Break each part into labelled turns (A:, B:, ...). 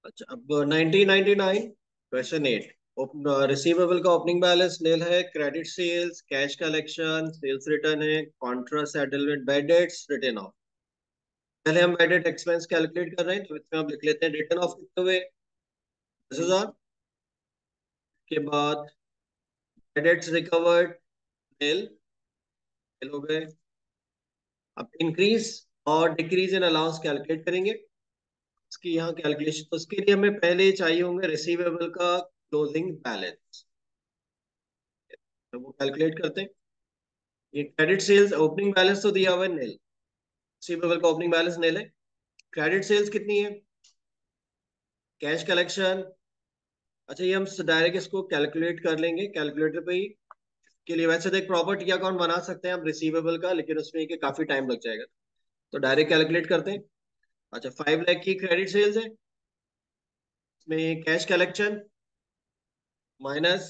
A: अच्छा, अब 1999 question 8। Receivable का ओपनिंग बैलेंस नील है, credit sales, cash collection, sales return है, contra settlement, bad debts, written off. पहले हम बैड डेट एक्सपेंस कैलकुलेट कर रहे हैं, तो इसमें आप लिख लेते हैं रिटर्न ऑफ कितने हुए, 10,000। के बाद bad debts recovered, nil, nil हो गए। अब इंक्रीज और डिक्रीज इन अलाउंस कैलकुलेट करेंगे। इसकी यहाँ कैलकुलेशन, तो उसके लिए हमें पहले चाहिए होंगे रिसीवेबल का क्लोजिंग बैलेंस। तो वो कैलकुलेट करते हैं। ये क्रेडिट सेल्स ओपनिंग बैलेंस तो दिया हुआ है नील, रिसीवेबल का ओपनिंग बैलेंस नील है। क्रेडिट सेल्स कितनी है, कैश कलेक्शन। अच्छा, ये हम डायरेक्ट इसको कैलकुलेट कर लेंगे कैलकुलेटर पे ही। के लिए वैसे तो एक प्रॉपर्टी अकाउंट बना सकते हैं हम रिसीवेबल का, लेकिन उसमें कि काफी टाइम लग जाएगा, तो डायरेक्ट कैलकुलेट करते हैं। अच्छा, 5 लाख की क्रेडिट सेल्स है, इसमें कैश कलेक्शन माइनस,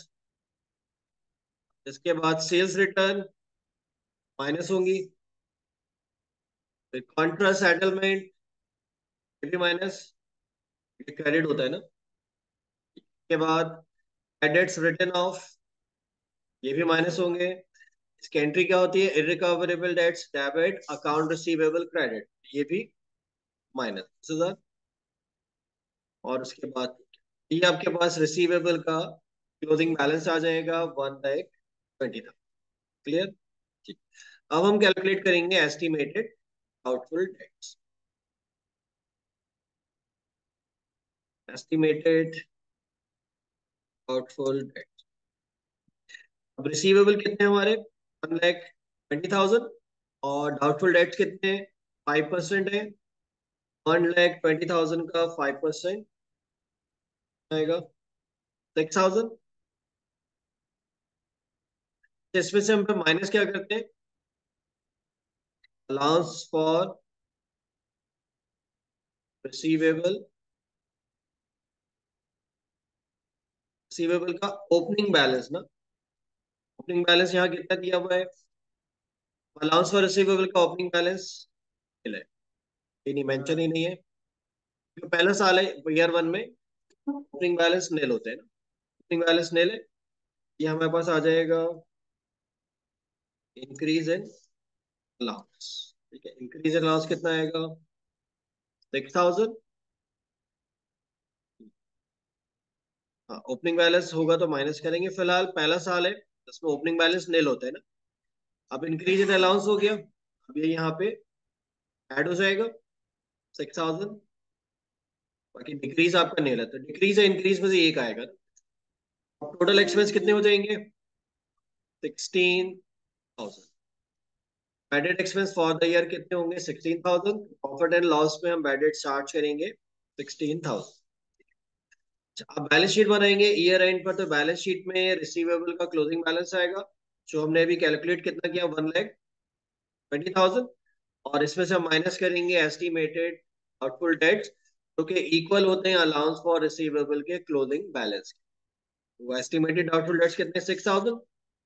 A: इसके बाद सेल्स रिटर्न माइनस होंगी, फिर कॉन्ट्रा सेटलमेंट ये भी माइनस, ये क्रेडिट होता है ना। इसके बाद क्रेडिट्स रिटर्न ऑफ, ये भी माइनस होंगे। इसकी एंट्री क्या होती है, irrecoverable debts debit, account receivable credit, ये भी माइनस 10,000। और उसके बाद ये आपके पास रिसीवेबल का क्लोजिंग बैलेंस आ जाएगा 1,20,000। क्लियर? ठीक। अब हम कैलकुलेट करेंगे estimated doubtful debts. Estimated doubtful debts. अब रिसीवेबल कितने हैं हमारे, 1,20,000। और डाउटफुल डेट्स कितने हैं, 5% है। 1,20,000 का 5% आएगा 6,000। इसमें से हम माइनस क्या करते हैं, अलाउंस फॉर रिसीवेबल, रिसीवेबल का ओपनिंग बैलेंस ना। ओपनिंग बैलेंस यहाँ कितना दिया हुआ है, अलाउंस फॉर रिसीवेबल का ओपनिंग बैलेंस है, ये नहीं मेंशन ही नहीं है। जो पहला साल है ईयर वन में, ओपनिंग बैलेंस नेल होते हैं ना, ओपनिंग बैलेंस नेल है। ये हमारे पास आ जाएगा इंक्रीज इन अलाउंस। ठीक है, इंक्रीज इन अलाउंस कितना आएगा, 6,000। हाँ, ओपनिंग बैलेंस होगा तो माइनस करेंगे, फिलहाल पहला साल है, इसमें ओपनिंग बैलेंस नेल होता है ना। अब इंक्रीज इन अलाउंस हो गया, अब ये यहाँ पे ऐड हो जाएगा 6,000। बाकी डिक्रीज आपका नेल है, तो डिक्रीज है इंक्रीज में से एक आएगा। अब टोटल एक्सपेंस कितने हो जाएंगे, 16,000। Bad debts expense for the year कितने होंगे, 16,000। प्रॉफिट एंड लॉस में हम बैडेड चार्ज करेंगे 16,000। अब बैलेंस शीट बनाएंगे ईयर एंड पर, तो बैलेंस शीट में रिसीवेबल का क्लोजिंग बैलेंस आएगा, जो हमने अभी कैलकुलेट कितना किया, 1,20,000। और इसमें से हम माइनस करेंगे एस्टिमेटेड आउटफुल डेट्स, जो कि इक्वल होते हैं अलाउंस फॉर रिसीवेबल के क्लोजिंग बैलेंस के। वो एस्टिमेटेड आउटफुल डेट्स कितने, 6,000।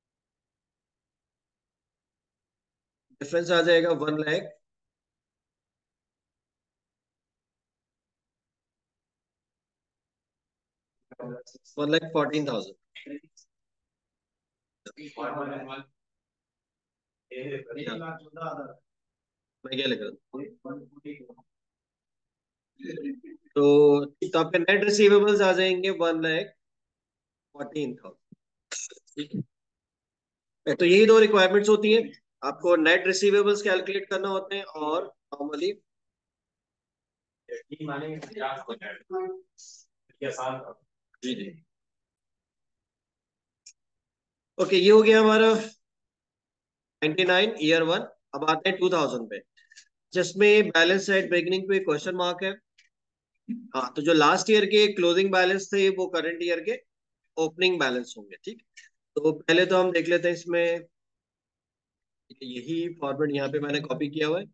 A: डिफरेंस आ जाएगा 1,00,000, 1,14,000। मैं क्या लिख रहा हूँ, तो आपके नेट रिसीवेबल्स आ जाएंगे 1,14,000। ठीक है, तो यही दो रिक्वायरमेंट्स होती हैं, आपको नेट रिसीवेबल्स कैलकुलेट करना होते हैं और नॉर्मली। जी जी। ओके, ये हो गया हमारा 99 ईयर वन। अब आते हैं 2000 पे, जिसमें बैलेंस एट बिगिनिंग पे क्वेश्चन मार्क है। हाँ, तो जो लास्ट ईयर के क्लोजिंग बैलेंस थे वो करंट ईयर के ओपनिंग बैलेंस होंगे। ठीक, तो पहले तो हम देख लेते हैं इसमें, यही फॉर्मेट यहाँ पे मैंने कॉपी किया हुआ है,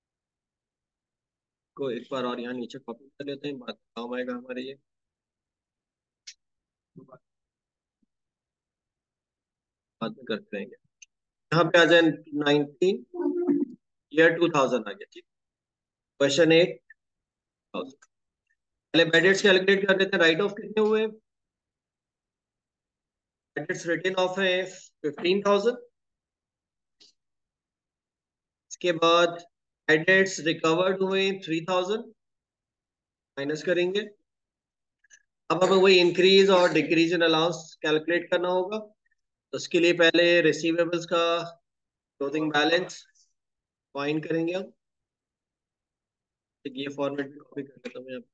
A: को एक बार और यहाँ नीचे कॉपी कर लेते हैं, बात काम आएगा हमारे ये। बाद में करते रहेंगे। यहाँ पे आ जाए 19 ईयर 2000 आ गया। ठीक, क्वेश्चन 8। पहले बेडेट्स कैलकुलेट कर लेते हैं। राइट ऑफ कितने हुए? बेडेट्स रिटन ऑफ है 15,000। इसके बाद बेडेट्स रिकवर्ड हुए 3,000, माइनस करेंगे। अब हमें वही इंक्रीज और डिक्रीज इन अलाउंस कैलकुलेट करना होगा। तो उसके लिए पहले रिसीवेबल्स का क्लोजिंग बैलेंस फाइंड करेंगे हम। ये फॉर्मेट भी कॉपी कर लेता हूँ मैं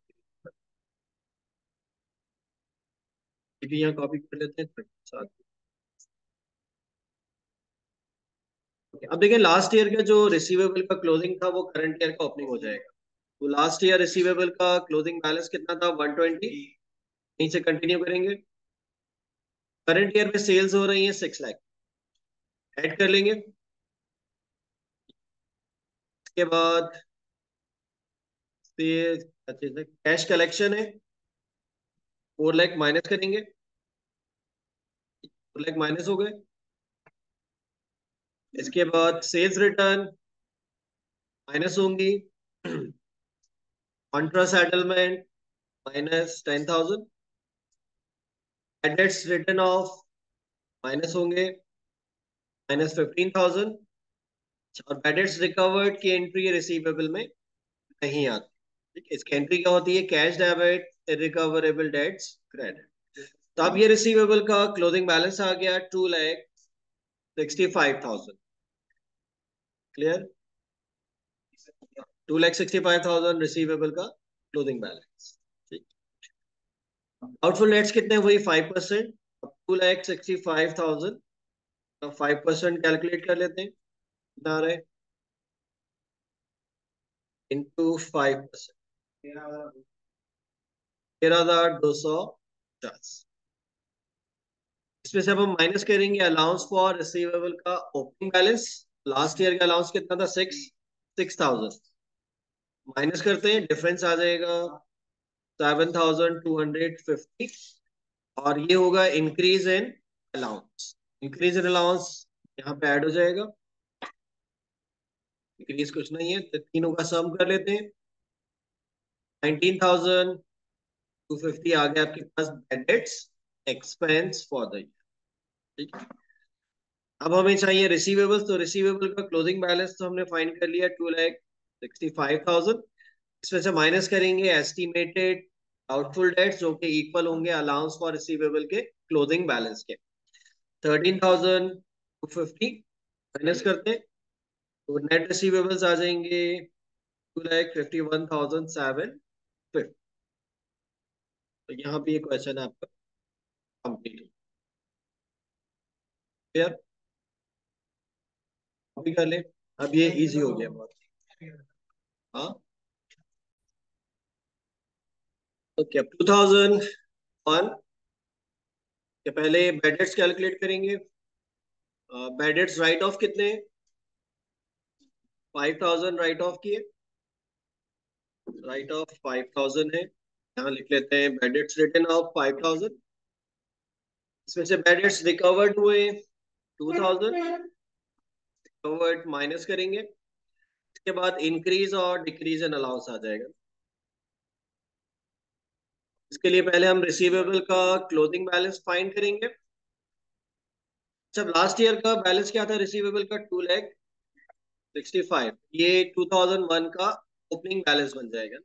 A: भी यहाँ कॉपी कर लेते हैं साथ। अब देखिए लास्ट ईयर का जो रिसीवेबल का क्लोजिंग था वो करंट ईयर का ओपनिंग हो जाएगा। तो लास्ट ईयर रिसीवेबल का क्लोजिंग बैलेंस कितना था? 120। नीचे कंटिन्यू करेंगे। करंट ईयर में सेल्स हो रही है 6 लाख, ऐड कर लेंगे। इसके बाद कैश कलेक्शन है 4 लाख, माइनस करेंगे। 4 लाख माइनस हो गए। इसके बाद सेल्स रिटर्न माइनस होंगी। Contra settlement minus 10,000। Bad debts written off minus होंगे -15,000। और एडेट्स रिकवर्ड की एंट्री रिसीवेबल में नहीं आती। ठीक है, इसकी एंट्री क्या होती है? Cash debit, irrecoverable debts credit. तो अब ये रिसीवेबल का क्लोजिंग बैलेंस आ गया 2,65,000। क्लियर? 2,65,000 रिसीवेबल का क्लोजिंग बैलेंस। ठीक। डाउटफुल डेट्स कितने? वही 5%। 2,65,000 का 5% कैलकुलेट कर लेते हैं। कितना आ रहा है? इंटू 5%, 13,250। इसमें से अब हम माइनस करेंगे अलाउंस फॉर रिसीवेबल का ओपनिंग बैलेंस। लास्ट ईयर का अलाउंस कितना था? 6,000। माइनस करते हैं, डिफरेंस आ जाएगा 7,250। और ये होगा increase in allowance. Increase in allowance यहाँ पे ऐड हो जाएगा। इंक्रीज कुछ नहीं है तो तीनों का सम कर लेते हैं। 19,250 आ गया आपके पास debts expense for the year. ठीक है। अब हमें चाहिए रिसीवेबल्स। तो रिसीवेबल का क्लोजिंग बैलेंस तो हमने फाइंड कर लिया 2,65,000। इसमें से माइनस करेंगे एस्टिमेटेड डाउटफुल डेट्स जो कि इक्वल होंगे अलाउंस फॉर रिसीवेबल के क्लोजिंग बैलेंस के। 13,250 माइनस करते हैं तो नेट रिसीवेबल्स आ जाएंगे 2,51,750। तो यहाँ पे ये क्वेश्चन है आपका कंप्लीट। क्लियर? अभी कर ले। अब ये इजी हो गया बहुत। हाँ, तो क्या 2001 के पहले बेडेट्स कैलकुलेट करेंगे। बेडेट्स राइट ऑफ कितने? 5,000 राइट ऑफ किए। राइट ऑफ 5,000 है। यहाँ लिख लेते हैं बेडेट्स रिटर्न ऑफ 5,000। इसमें से बेडेट्स रिकवर्ड हुए 2,000। रिकवर्ड माइनस करेंगे। इसके बाद इंक्रीज और डिक्रीज इन अलाउंस आ जाएगा। इसके लिए पहले हम रिसीवेबल का क्लोजिंग बैलेंस फाइंड करेंगे। जब लास्ट ईयर का बैलेंस क्या था रिसीवेबल का? 2,65,000। ये 2001 का ओपनिंग बैलेंस बन जाएगा।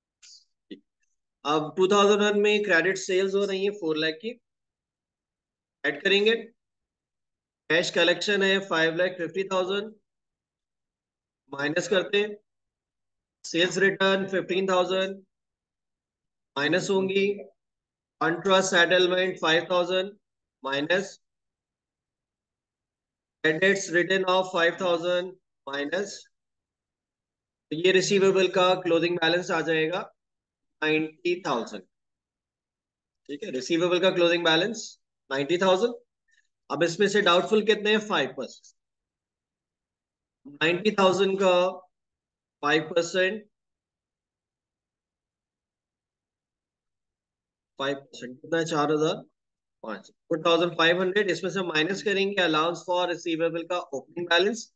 A: अब 2001 में क्रेडिट सेल्स हो रही है 4 लाख की, ऐड करेंगे। कैश कलेक्शन है 5,50,000, माइनस करते हैं। सेल्स रिटर्न 15,000 माइनस होंगी। Contra settlement 5,000 minus. Credits written off 5,000 minus. तो ये रिसीवेबल का क्लोजिंग बैलेंस आ जाएगा 90,000। ठीक है, रिसीवेबल का क्लोजिंग बैलेंस 90,000। अब इसमें से डाउटफुल कितने हैं? 5%। 90,000 का 5%, 5% कितना है? 4,005, 4,500। इसमें से माइनस करेंगे अलाउंस फॉर रिसीवेबल का ओपनिंग बैलेंस।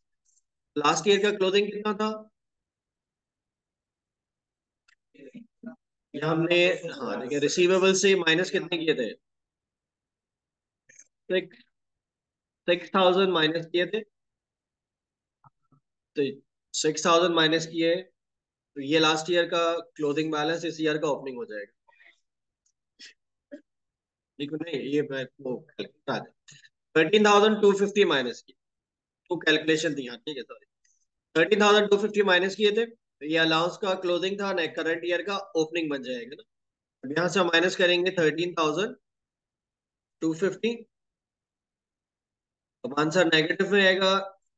A: लास्ट ईयर का क्लोजिंग कितना था? ये हमने, हाँ देखिए, रिसीवेबल से माइनस कितने किए थे? 6,000 माइनस किए थे। तो 6,000 माइनस किए, तो ये लास्ट ईयर का क्लोजिंग बैलेंस इस ईयर का ओपनिंग हो जाएगा। ठीक है, नहीं ये मैं वो 13,250 माइनस की तो कैलकुलेशन थी, हाँ ठीक है, सॉरी। 13,250 माइनस किए थे, तो ये अलाउंस का क्लोजिंग था, नेक्स्ट करंट ईयर का ओपनिंग बन जाएगा ना। अब यहाँ से माइनस करेंगे 13,250, तो आंसर नेगेटिव में आएगा,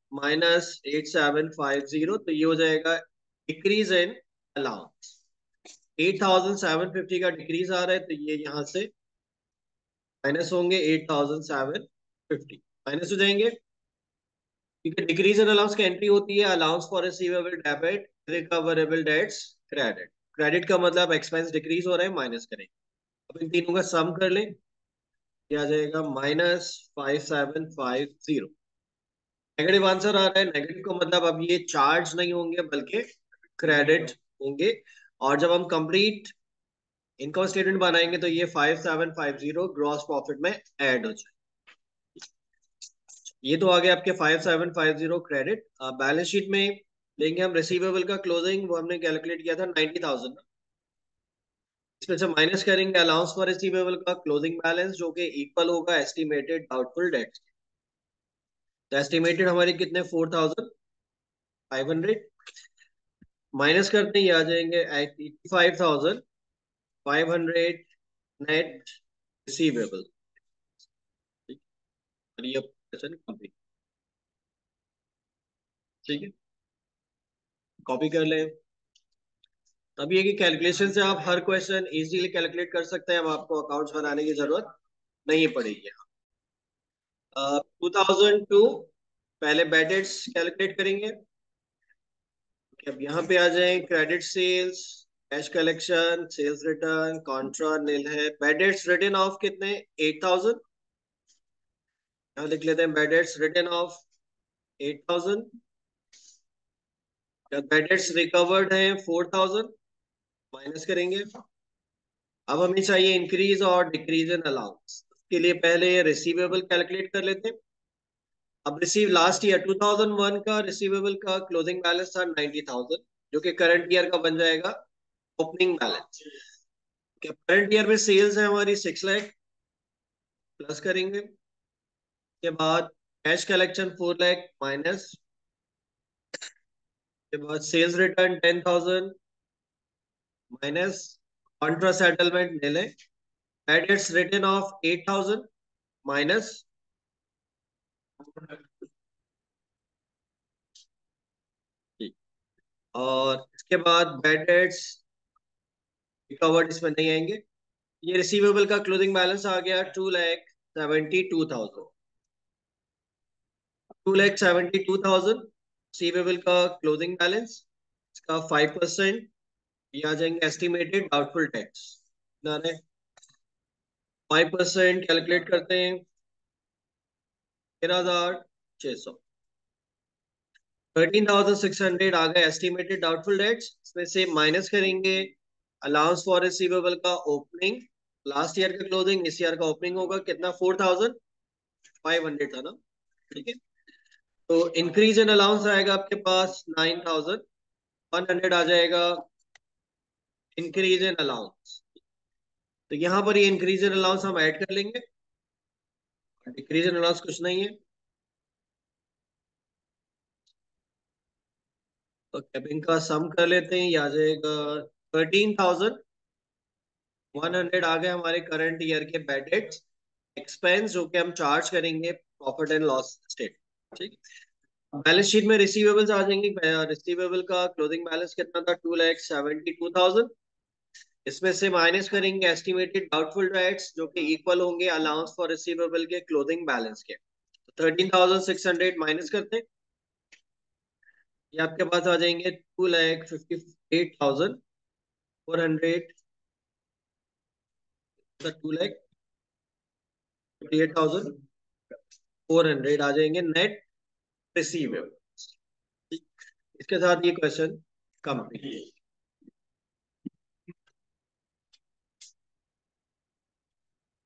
A: -8750, तो ये हो जाएगा डिक्रीज इन अलाउंस। 8,750 का डिक्रीज आ रहा है, तो ये यहाँ से माइनस होंगे 8,750, माइनस हो जाएंगे, क्योंकि डिक्रीज इन अलाउंस की एंट्री होती है allowance for receivable debit, recoverable debts credit. Credit का मतलब एक्सपेंस डिक्रीज हो रहा है, माइनस करें। अब इन तीनों का सम कर लें, क्या आ जाएगा, -5750। नेगेटिव आंसर आ रहा है, नेगेटिव का मतलब अब ये चार्ज नहीं होंगे बल्कि क्रेडिट होंगे। और जब हम कंप्लीट इनकम स्टेटमेंट बनाएंगे तो ये 5750 ग्रॉस प्रॉफिट में ऐड हो जाए। ये तो आ गया आपके 5750 क्रेडिट। बैलेंस शीट में लेंगे हम रिसीवेबल का क्लोजिंग, वो हमने कैलकुलेट किया था 90,000। इसमें से माइनस करेंगे अलाउंस फॉर रिसीवेबल का क्लोजिंग बैलेंस, जो कि इक्वल होगा एस्टिमेटेड डाउटफुल डेट्स। तो एस्टिमेटेड हमारी कितने, 4,500, माइनस करते ही आ जाएंगे 85,500 नेट रिसीवेबल। और ये क्वेश्चन कॉपी, ठीक है, कॉपी कर लें। तब ये कि कैलकुलेशन से आप हर क्वेश्चन इजीली कैलकुलेट कर सकते हैं, अब आपको अकाउंट्स बनाने की जरूरत नहीं पड़ेगी। 2002 पहले बैडेट्स कैलकुलेट करेंगे। अब यहाँ पे आ जाए, credit sales, cash collection, sales return, contra nil है। बैडेट्स रिटर्न ऑफ कितने, 8,000। यहाँ लिख लेते हैं bad debts written off 8,000। Bad debts recovered है 4,000, माइनस करेंगे। अब हमें चाहिए इंक्रीज और डिक्रीज इन अलाउंस, उसके लिए पहले रिसीवेबल कैलकुलेट कर लेते हैं। अब रिसीव लास्ट ईयर 2001 का रिसीवेबल का क्लोजिंग बैलेंस था 90,000, जो कि करंट ईयर का बन जाएगा ओपनिंग बैलेंस। क्या करंट ईयर में सेल्स है हमारी 6 लाख, प्लस करेंगे। के बाद कैश कलेक्शन 4 लाख माइनस, के बाद sales return 10,000 minus, contra settlement ले लें। क्रेडिट्स रिटर्न ऑफ 8,000 माइनस, और इसके बाद बैड डेट्स रिकवर्ड इसमें नहीं आएंगे। ये रिसीवेबल का क्लोजिंग बैलेंस आ गया 2,72,000। 2,72,000 रिसीवेबल का क्लोजिंग बैलेंस, इसका 5% ये आ जाएंगे एस्टिमेटेड डाउटफुल टैक्स। 5% कैलकुलेट करते हैं, 13,600। 13,600 आ गए एस्टिमेटेड डाउटफुल डेट्स। इसमें से माइनस करेंगे अलाउंस फॉर रिसीवेबल का ओपनिंग, लास्ट ईयर का क्लोजिंग इस ईयर का ओपनिंग होगा कितना, 4,500 था ना, ठीक है। तो इंक्रीज इन अलाउंस आएगा आपके पास 9,100 आ जाएगा इंक्रीज इन अलाउंस। तो यहाँ पर ये इंक्रीज इन अलाउंस हम ऐड कर लेंगे, डिक्रीज इन अलाउंस कुछ नहीं है। तो कैपिंग का सम कर लेते हैं, ये आ जाएगा 13,100 आ गए हमारे करंट ईयर के बैड डेट्स एक्सपेंस, जो कि हम चार्ज करेंगे प्रॉफिट एंड लॉस स्टेट, ठीक। बैलेंस शीट में रिसीवेबल्स आ जाएंगे। रिसीवेबल का क्लोजिंग बैलेंस कितना था, 2,72,000। इसमें से माइनस करेंगे एस्टिमेटेड डाउटफुल डेट्स, जो कि इक्वल होंगे अलाउंस फॉर रिसीवेबल के क्लोजिंग बैलेंस के। तो 13,600 माइनस करते हैं, ये आपके पास आ जाएंगे 2,58,400, 2,58,400 आ जाएंगे नेट रिसीवेबल। इसके साथ ये क्वेश्चन कंप्लीट।